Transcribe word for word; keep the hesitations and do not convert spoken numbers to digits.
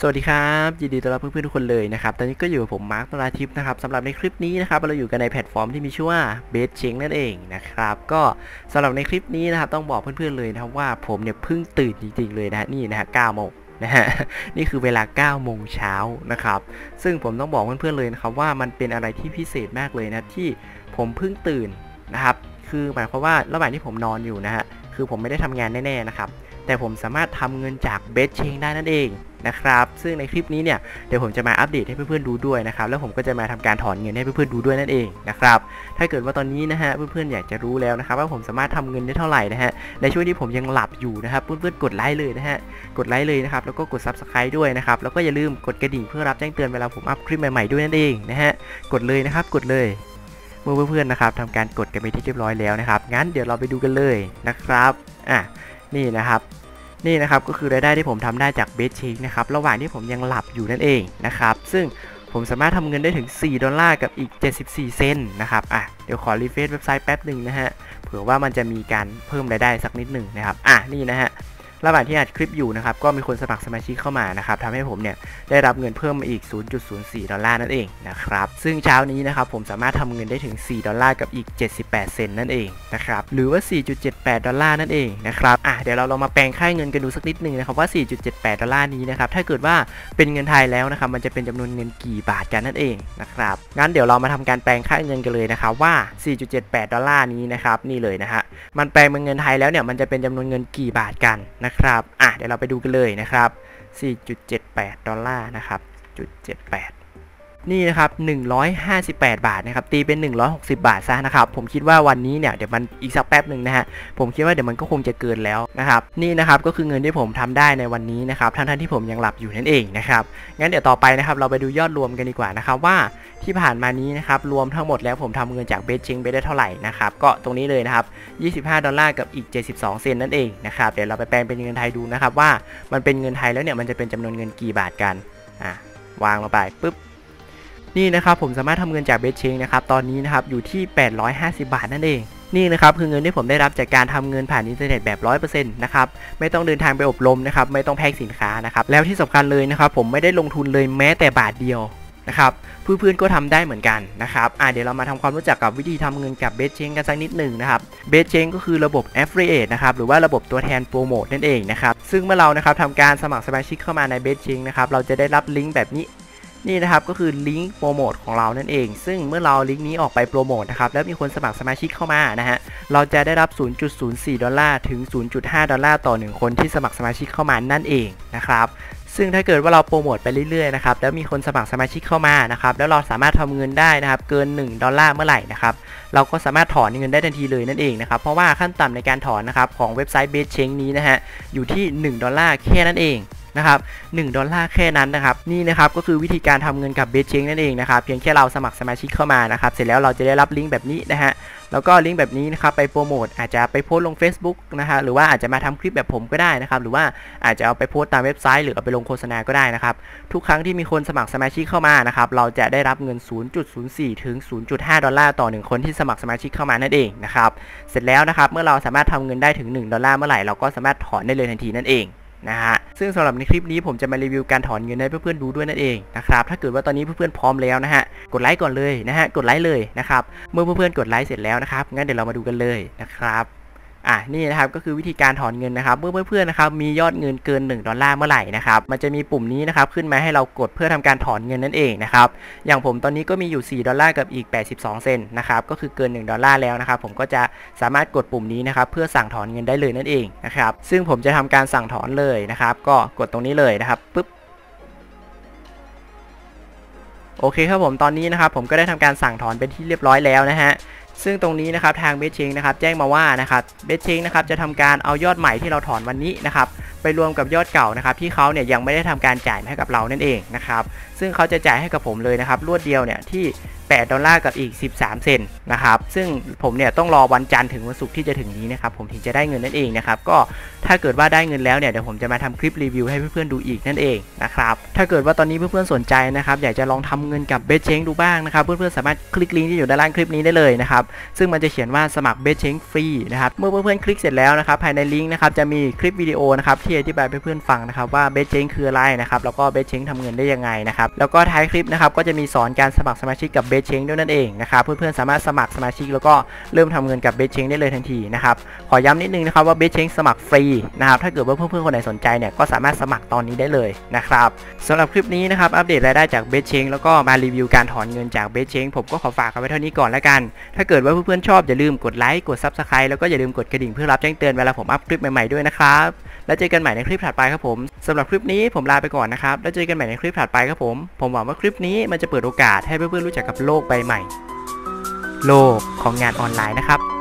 สวัสดีครับยินดีต้อนรับเพื่อนๆทุกคนเลยนะครับตอนนี้ก็อยู่กับผมมาร์คตราทิพย์นะครับสำหรับในคลิปนี้นะครับเราอยู่กันในแพลตฟอร์มที่มีชื่อว่า BetChange นั่นเองนะครับก็สำหรับในคลิปนี้นะครับต้องบอกเพื่อนๆเลยนะครับว่าผมเนี่ยเพิ่งตื่นจริงๆเลยนะฮะนี่นะฮะเก้าโมงนะฮะนี่คือเวลาเก้าโมงเช้านะครับซึ่งผมต้องบอกเพื่อนๆเลยนะครับว่ามันเป็นอะไรที่พิเศษมากเลยนะที่ผมเพิ่งตื่นนะครับคือหมายความว่าระหว่างที่ผมนอนอยู่นะฮะคือผมไม่ได้ทำงานแน่ๆนะครับแต่ผมสามารถทำเงินจาก BetChange ได้นั่นเองนะครับซึ่งในคลิปนี้เนี่ยเดี๋ยวผมจะมาอัปเดตให้เพื่อนๆดูด้วยนะครับแล้วผมก็จะมาทำการถอนเงินให้เพื่อนๆดูด้วยนั่นเองนะครับถ้าเกิดว่าตอนนี้นะฮะเพื่อนๆอยากจะรู้แล้วนะครับว่าผมสามารถทำเงินได้เท่าไหร่นะฮะในช่วงที่ผมยังหลับอยู่นะครับเพื่อนๆกดไลค์เลยนะฮะกดไลค์เลยนะครับแล้วก็กด ซับสไครบ์ ด้วยนะครับแล้วก็อย่าลืมกดกระดิ่งเพื่อรับแจ้งเตือนเวลาผมอัพคลิปใหม่ๆด้วยนั่นเองนะฮะกดเลยนะครับกดเลยเมื่อเพื่อนๆนะครับทำการกดกันไปที่เรียบร้อยแล้วนะครับงั้นเดี๋ยวเราไปดูกันเลยนะครับอ่ะนี่นะครับนี่นะครับก็คือรายได้ที่ผมทำได้จาก BetChange นะครับระหว่างที่ผมยังหลับอยู่นั่นเองนะครับซึ่งผมสามารถทำเงินได้ถึงสี่ดอลลาร์กับอีกเจ็ดสิบสี่เซนต์นะครับอ่ะเดี๋ยวขอรีเฟรชเว็บไซต์แป๊บหนึ่งนะฮะเผื่อว่ามันจะมีการเพิ่มรายได้สักนิดหนึ่งนะครับอ่ะนี่นะฮะระหว่างที่อัดคลิปอยู่นะครับก็มีคนสมัครสมาชิกเข้ามานะครับทำให้ผมเนี่ยได้รับเงินเพิ่มมาอีก ศูนย์จุดศูนย์สี่ ดอลลาร์นั่นเองนะครับซึ่งเช้านี้นะครับผมสามารถทำเงินได้ถึงสี่ดอลลาร์กับอีกเจ็ดสิบแปดเซนต์นั่นเองนะครับหรือว่า สี่จุดเจ็ดแปด ดอลลาร์นั่นเองนะครับอ่ะเดี๋ยวเราลองมาแปลงค่าเงินกันดูสักนิดนึงนะครับว่า สี่จุดเจ็ดแปด ดอลลาร์นี้นะครับถ้าเกิดว่าเป็นเงินไทยแล้วนะครับมันจะเป็นจำนวนเงินกี่บาทกันนั่นเองนะครับงั้นเดี๋ยวเรามาทำการแปลงค่าเงินกันเลยนะครับว่า สี่จุดเจ็ดแปด ดอลลาร์นี้นะครับนี่เลยนะฮะมันแปลงเป็นเงินไทยแล้วเนี่ยมันจะเป็นจำนวนเงินกี่บาทกันนะครับอ่ะเดี๋ยวเราไปดูกันเลยนะครับ สี่จุดเจ็ดแปด ดอลลาร์นะครับจุดเจ็ดแปดนี่นะครับหนึ่งร้อยห้าสิบแปดบาทนะครับตีเป็นหนึ่งร้อยหกสิบบาทซะนะครับผมคิดว่าวันนี้เนี่ยเดี๋ยวมันอีกสักแป๊บหนึ่งนะฮะผมคิดว่าเดี๋ยวมันก็คงจะเกินแล้วนะครับนี่นะครับก็คือเงินที่ผมทำได้ในวันนี้นะครับทั้งๆที่ผมยังหลับอยู่นั่นเองนะครับงั้นเดี๋ยวต่อไปนะครับเราไปดูยอดรวมกันดีกว่านะครับว่าที่ผ่านมานี้นะครับรวมทั้งหมดแล้วผมทำเงินจาก BetChange ไปได้เท่าไหร่นะครับก็ตรงนี้เลยนะครับยี่สิบห้าดอลลาร์กับอีกเจ็ดสิบสองเซนต์นั่นเองนะครับเดี๋ยวเราไปแปลงเป็นเงินไทยดูนะครับว่ามันเป็นเงินไทยแล้วเนี่ยมันจะเป็นจำนวนเงินกี่บาทกันอ่ะวางลงไปปึ๊บนี่นะครับผมสามารถทำเงินจาก BetChange นะครับตอนนี้นะครับอยู่ที่แปดร้อยห้าสิบบาทนั่นเองนี่นะครับคือเงินที่ผมได้รับจากการทำเงินผ่านอินเทอร์เน็ตแบบ ร้อยเปอร์เซ็นต์ นะครับไม่ต้องเดินทางไปอบรมนะครับไม่ต้องแพ็คสินค้านะครับแล้วที่สำคัญเลยนะครับผมไม่ได้ลงทุนเลยแม้แต่บาทเดียวนะครับเพื่อนๆก็ทำได้เหมือนกันนะครับอ่ะเดี๋ยวเรามาทำความรู้จักกับวิธีทำเงินกับ BetChange กันสักนิดหนึ่งนะครับ BetChange ก็คือระบบ Affiliate นะครับหรือว่าระบบตัวแทนโปรโมทนั่นเองนะครับซึ่งเมื่อเรานะครับทำการสมัครสมาชิกเข้ามาใน BetChange นะครับเราจะได้รับลิงก์แบบนี้นี่นะครับก็คือลิงก์โปรโมทของเรานั่นเองซึ่งเมื่อเราลิงก์นี้ออกไปโปรโมทนะครับแล้วมีคนสมัครสมาชิกเข้ามานะฮะเราจะได้รับ ศูนย์จุดศูนย์สี่ ดอลลาร์ถึง ศูนย์จุดห้า ดอลลาร์ต่อหนึ่งคนที่สมัครสมาชิกเข้ามานั่นเองนะครับซึ่งถ้าเกิดว่าเราโปรโมทไปเรื่อยๆนะครับแล้วมีคนสมัครสมาชิกเข้ามานะครับแล้วเราสามารถทำเงินได้นะครับเกินหนึ่งดอลลาร์เมื่อไหร่นะครับเราก็สามารถถอนเงินได้ทันทีเลยนั่นเองนะครับเพราะว่าขั้นต่ำในการถอนนะครับของเว็บไซต์ BetChange นี้นะฮะอยู่ที่หนึ่งดอลลาร์แค่นั้นเองนะครับหนึ่งดอลลาร์แค่นั้นนะครับนี่นะครับก็คือวิธีการทำเงินกับ BetChange นั่นเองนะครับเพียงแค่เราสมัครสมาชิกเข้ามานะครับเสร็จแล้วเราจะได้รับลิงก์แบบนี้นะฮะแล้วก็ลิงก์แบบนี้นะครับไปโปรโมทอาจจะไปโพสต์ลง Facebook นะฮะหรือว่าอาจจะมาทำคลิปแบบผมก็ได้นะครับหรือว่าอาจจะเอาไปโพสต์ตามเว็บไซต์หรือเอาไปลงโฆษณาก็ได้นะครับทุกครั้งที่มีคนสมัครสมาชิกเข้ามานะครับเราจะได้รับเงิน ศูนย์จุดศูนย์สี่ ถึง ศูนย์จุดห้า ดอลลาร์ต่อหนึ่งคนที่สมัครสมาชิกเข้ามานั่นเองนะครับเสร็จแล้วนะครับเมื่อเราสามารถทำเงินได้ถึงหนึ่งดอลลาร์เมื่อไหร่เราก็สามารถถอนได้เลยทันทีนั่นเองนะฮะซึ่งสำหรับในคลิปนี้ผมจะมารีวิวการถอนเงินให้เพื่อนๆดูด้วยนั่นเองนะครับถ้าเกิดว่าตอนนี้เพื่อนๆพร้อมแล้วนะฮะกดไลค์ก่อนเลยนะฮะกดไลค์เลยนะครับเมื่อเพื่อนๆกดไลค์เสร็จแล้วนะครับงั้นเดี๋ยวเรามาดูกันเลยนะครับอ่ะนี่นะครับก็คือวิธีการถอนเงินนะครับเมื่อเพื่อนๆนะครับมียอดเงินเกินหนึ่งดอลลาร์เมื่อไหร่นะครับมันจะมีปุ่มนี้นะครับขึ้นมาให้เรากดเพื่อทำการถอนเงินนั่นเองนะครับอย่างผมตอนนี้ก็มีอยู่สี่ดอลลาร์กับอีกแปดสิบสองเซนต์นะครับก็คือเกินหนึ่งดอลลาร์แล้วนะครับผมก็จะสามารถกดปุ่มนี้นะครับเพื่อสั่งถอนเงินได้เลยนั่นเองนะครับซึ่งผมจะทำการสั่งถอนเลยนะครับก็กดตรงนี้เลยนะครับปึ๊บโอเคครับผมตอนนี้นะครับผมก็ได้ทำการสั่งถอนเป็นที่เรียบร้อยแล้วนะฮะซึ่งตรงนี้นะครับทาง BetChange นะครับแจ้งมาว่านะครับ BetChange นะครับจะทำการเอายอดใหม่ที่เราถอนวันนี้นะครับไปรวมกับยอดเก่านะครับที่เขาเนี่ยยังไม่ได้ทำการจ่ายให้กับเรานั่นเองนะครับซึ่งเขาจะจ่ายให้กับผมเลยนะครับรวดเดียวเนี่ยที่แปดดอลลาร์กับอีกสิบสามเซนต์นะครับซึ่งผมเนี่ยต้องรอวันจันทร์ถึงวันศุกร์ที่จะถึงนี้นะครับผมถึงจะได้เงินนั่นเองนะครับก็ถ้าเกิดว่าได้เงินแล้วเนี่ยเดี๋ยวผมจะมาทำคลิปรีวิวให้เพื่อนๆดูอีกนั่นเองนะครับถ้าเกิดว่าตอนนี้เพื่อนๆสนใจนะครับอยากจะลองทำเงินกับเบสเชงดูบ้างนะครับเพื่อนๆสามารถคลิกลิงก์ที่อยู่ด้านล่างคลิปนี้ได้เลยนะครับซึ่งมันจะเขียนว่าสมัครเบสเชงฟรีนะครับเมื่อเพื่อนๆคลิกเสร็จแล้วนะครับภายในลิงก์นะครับจะมีคลิปวิดีโอนะครับที่อธิบายให้เพื่อนๆฟังนะครับว่าเบสเชงคืออะไรนะครับแล้วก็เบสเชงทำเงินได้ยังไงนะครับแล้วก็ท้ายคลิปนะครับก็จะมีสอนการสมัครสมาชิกกับเบสเชงด้วยนั่นเองนะครับเพื่อนๆสามารถสมัครสมาชิกแล้วก็เริ่มทำเงินกับเบสเชงได้เลยทันทีนะครับขอย้ำนิดนึงนะครับว่าเบสเชงสมัครฟรีนะครับถ้าเกิดว่าเพื่อนๆคนไหนสนใจเนี่ยก็สามารถสมัครตอนนี้ได้เลยนะครับสำหรับคลิปนี้นะครับอัปเดตรายได้จากเบสเชงแล้วก็มารีวิวการถอนเงินจากเบสเชงผมก็ขอฝากเอาไว้เท่านี้ก่อนแล้วกันถ้าเกิดว่าเพื่อนๆชอบอย่าลืมกดไลค์กด ซับสไครบ์ แล้วก็อย่าลืมกดกระดิ่งเพื่อรับแจ้งเตือนเวลาผมอัพคลิปใหม่ๆด้วยนะครับแล้วเจอกันใหม่ในคลิปถัดไปครับผมสำหรับคลิปนี้ผมลาไปก่อนนะครับแล้วเจอกันใหม่ในคลิปถัดไปครับผมผมหวังว่าคลิปนี้มันจะเปิดโอกาสให้เพื่อนๆรู้จักกับโลกใบใหม่โลกของงานออนไลน์นะครับ